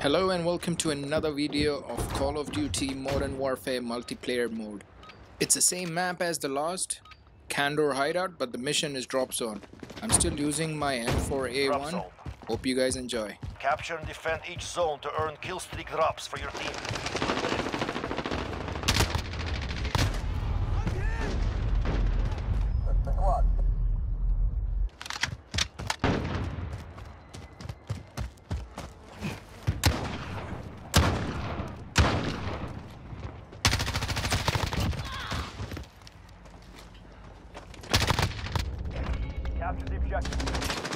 Hello and welcome to another video of Call of Duty Modern Warfare multiplayer mode. It's the same map as the last, Kandor Hideout, but the mission is Drop Zone. I'm still using my M4A1. Hope you guys enjoy. Capture and defend each zone to earn kill streak drops for your team. Capture the objective.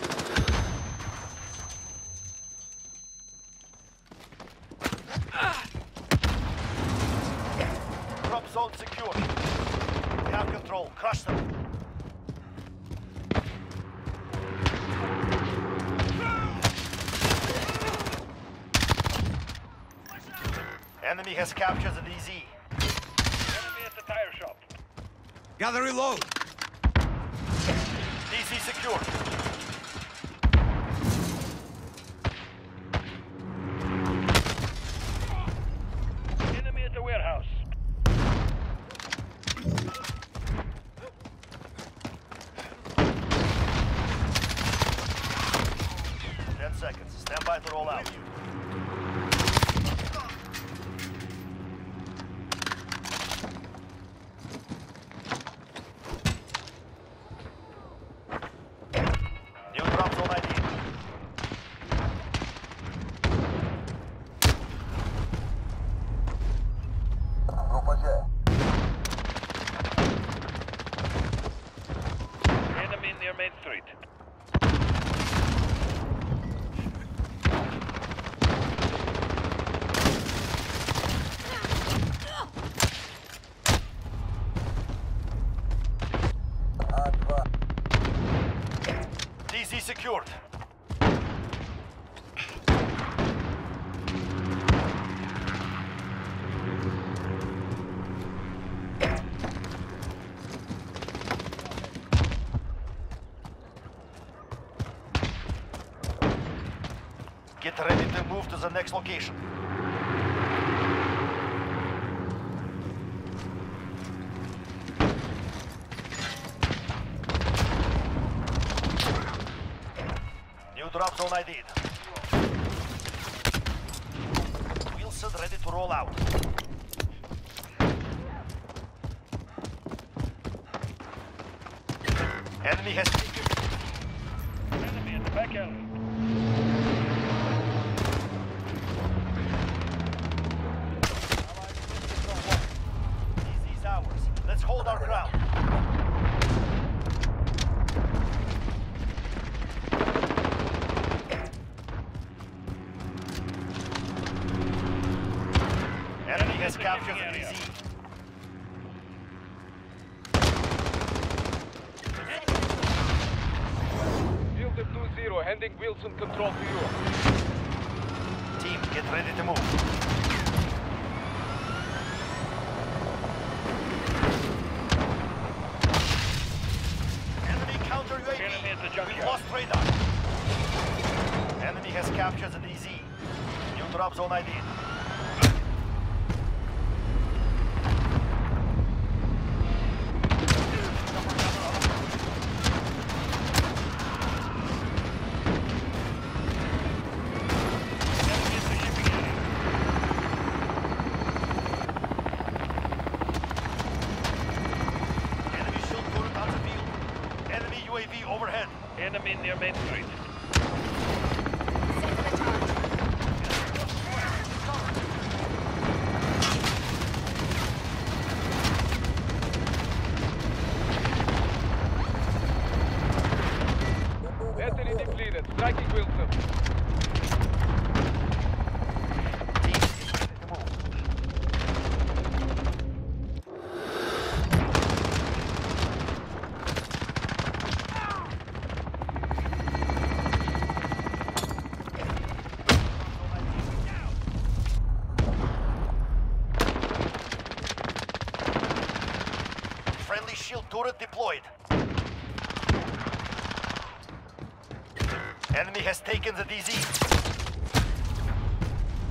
Drop zone secure. We have control. Crush them. Enemy has captured the DZ. Enemy at the tire shop. Gotta reload! DZ secure. Enemy at the warehouse. Ten seconds. Stand by to roll out. New drop zone ID. Enemy near Main Street. DZ secured. Get ready to move to the next location. New drop zone ID. Wilson ready to roll out. Enemy has taken. Enemy in the back alley. DZ's ours. Let's hold our ground. Enemy has captured the DZ. Field of 2-0, handing Wilson control to you. Team, get ready to move. Enemy counter UAV. Enemy at the junkyard. We lost radar. Enemy has captured the DZ. New drop zone ID. Enemy at the shipping area. Enemy shield turret on the field. Enemy UAV overhead. Enemy near Main Street. Battery depleted, striking Wilson. Team, get ready to move. Friendly shield turret deployed. Enemy has taken the DZ.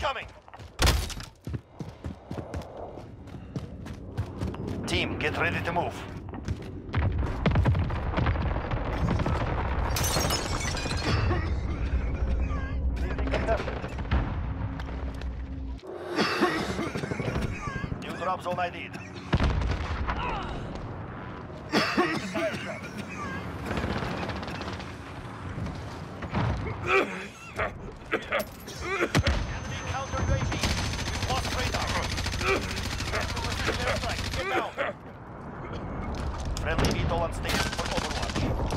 incoming! Team, get ready to move. New drop zone ID. Enemy counter UAV. We've lost radar. Airstrike. Get down. Friendly VTOL on station for Overwatch.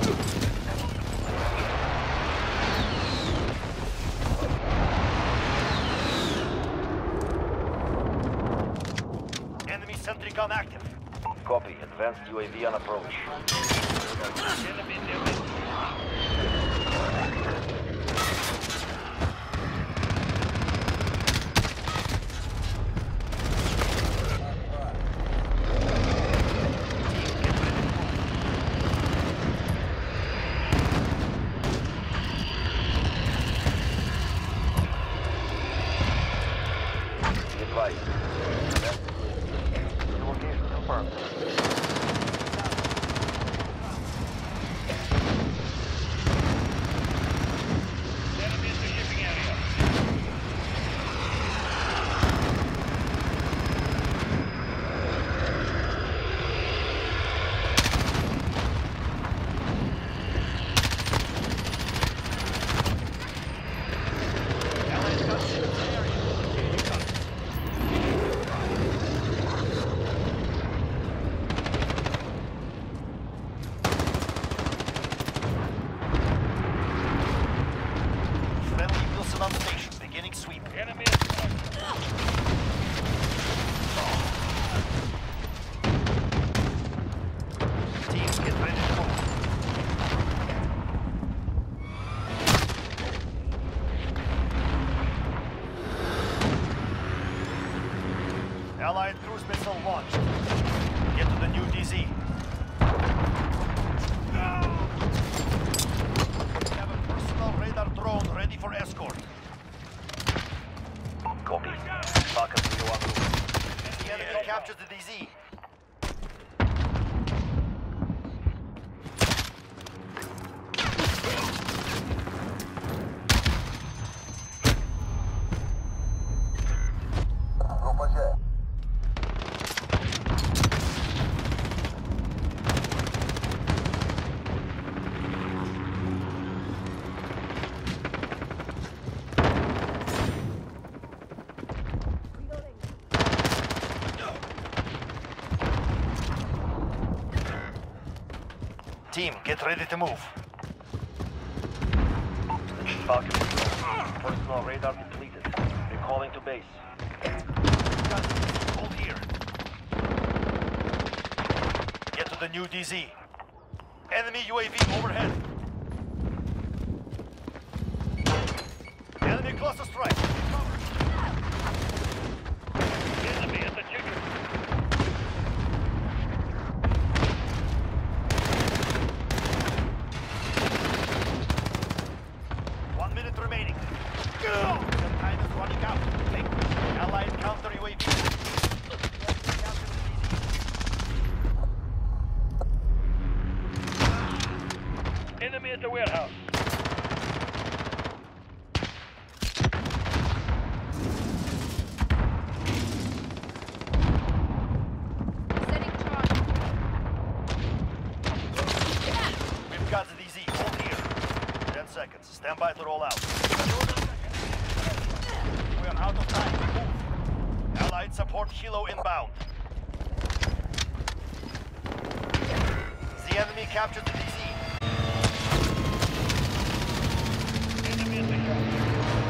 Enemy sentry gun active. Copy. Advanced UAV on approach. Location confirmed. Enemy in the shipping area. Allied gunship in the area. Here you come. Friendly Wilson on station, beginning sweep. Enemy Teams, get ready to move. Allied cruise missile launched. Get to the new DZ. We have a personal radar drone ready for escort. Copy. Falcon 0 on route. The enemy captures the DZ. Team, get ready to move. Falcon, personal radar depleted. Recalling to base. Hold here. Get to the new DZ. Enemy UAV overhead. Enemy cluster strike. Cover. Enemy at the junior. 1 minute remaining. The time is running out. Take Allied counter UAV. Enemy at the warehouse. Setting charge. We've got the DZ. Hold here. 10 seconds. Stand by to roll out. We are out of time. Move. Allied support Hilo inbound. The enemy captured the DZ. Enemy at the hill.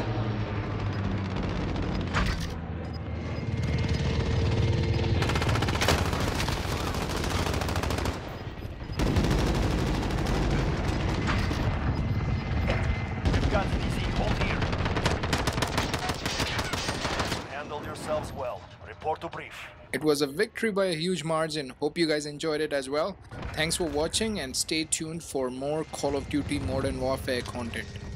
We've got the DZ. Hold here. Handle yourselves well. Report to brief. It was a victory by a huge margin. Hope you guys enjoyed it as well. Thanks for watching and stay tuned for more Call of Duty Modern Warfare content.